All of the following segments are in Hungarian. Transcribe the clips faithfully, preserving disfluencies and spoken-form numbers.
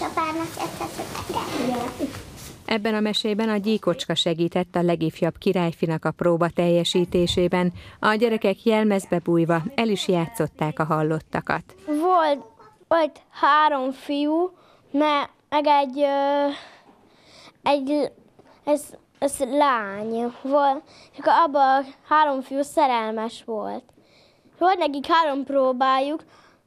édesapának ezt a szöveget. Ebben a mesében a gyíkocska segített a legifjabb királyfinak a próba teljesítésében. A gyerekek jelmezbe bújva el is játszották a hallottakat. Volt, volt három fiú, meg egy, egy ez, ez lány volt, és akkor abban a három fiú szerelmes volt. Volt nekik három próbájuk,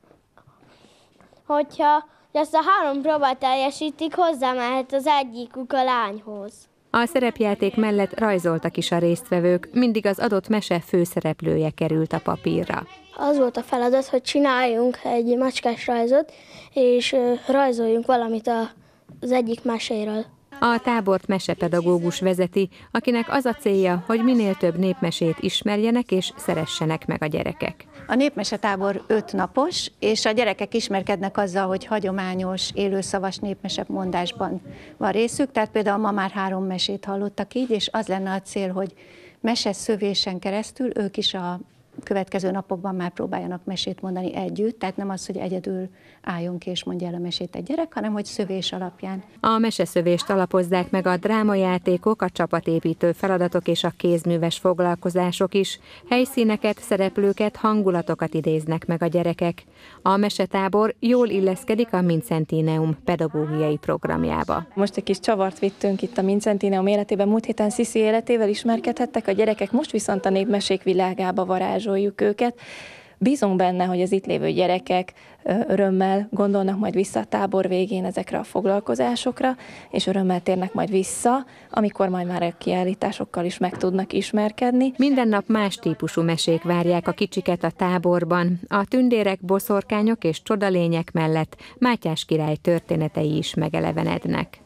hogyha ezt a három próbát teljesítik, hozzámehet az egyikük a lányhoz. A szerepjáték mellett rajzoltak is a résztvevők, mindig az adott mese főszereplője került a papírra. Az volt a feladat, hogy csináljunk egy macskás rajzot, és rajzoljunk valamit az egyik meséről. A tábort mesepedagógus vezeti, akinek az a célja, hogy minél több népmesét ismerjenek és szeressenek meg a gyerekek. A népmesetábor öt napos, és a gyerekek ismerkednek azzal, hogy hagyományos, élőszavas népmesemondásban van részük, tehát például ma már három mesét hallottak így, és az lenne a cél, hogy meseszövésen keresztül ők is a következő napokban már próbáljanak mesét mondani együtt, tehát nem az, hogy egyedül álljon ki és mondja el a mesét egy gyerek, hanem hogy szövés alapján. A meseszövést alapozzák meg a drámajátékok, a csapatépítő feladatok és a kézműves foglalkozások is. Helyszíneket, szereplőket, hangulatokat idéznek meg a gyerekek. A mesetábor jól illeszkedik a Mincentineum pedagógiai programjába. Most egy kis csavart vittünk itt a Mincentineum életében, múlt héten Sziszi életével ismerkedhettek a gyerekek, most viszont a népmesék világába varázsoljuk őket. Bízunk benne, hogy az itt lévő gyerekek örömmel gondolnak majd vissza a tábor végén ezekre a foglalkozásokra, és örömmel térnek majd vissza, amikor majd már a kiállításokkal is meg tudnak ismerkedni. Minden nap más típusú mesék várják a kicsiket a táborban. A tündérek, boszorkányok és csodalények mellett Mátyás király történetei is megelevenednek.